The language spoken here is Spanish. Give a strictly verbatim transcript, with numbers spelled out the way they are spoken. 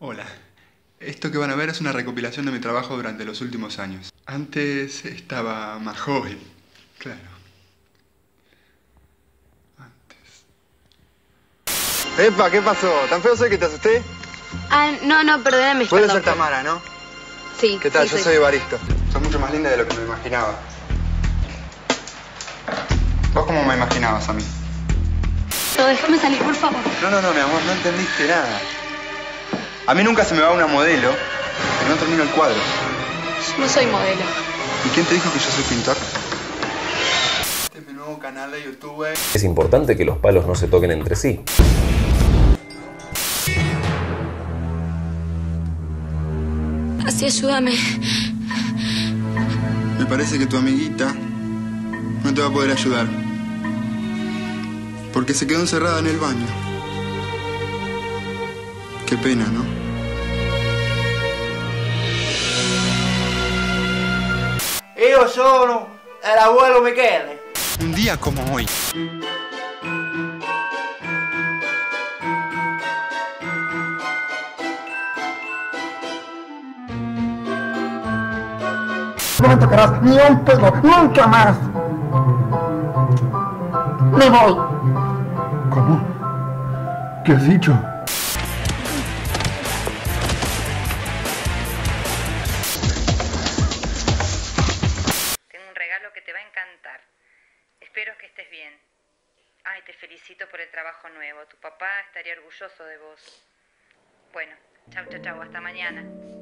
Hola, esto que van a ver es una recopilación de mi trabajo durante los últimos años. Antes estaba más joven, claro. Antes. Epa, ¿qué pasó? ¿Tan feo soy que te asusté? Ah, no, no, perdóname. Puede ser Tamara, ¿no? Sí. ¿Qué tal? Sí, Yo soy Evaristo. Sos mucho más linda de lo que me imaginaba. ¿Vos cómo me imaginabas a mí? No, déjame salir, por favor. No, no, no, mi amor, no entendiste nada. A mí nunca se me va una modelo que no termino el cuadro. Yo no soy modelo. ¿Y quién te dijo que yo soy pintor? Este es mi nuevo canal de YouTube. Es importante que los palos no se toquen entre sí. Así, ayúdame. Me parece que tu amiguita no te va a poder ayudar. Porque se quedó encerrada en el baño. Qué pena, ¿no? Io sono l'abuelo Michele. Un día como hoy. No me tocarás ni un pelo, nunca más. Me voy. ¿Cómo? ¿Qué has dicho? Tengo un regalo que te va a encantar. Espero que estés bien. Ay, te felicito por el trabajo nuevo. Tu papá estaría orgulloso de vos. Bueno, chau, chau, chau. Hasta mañana.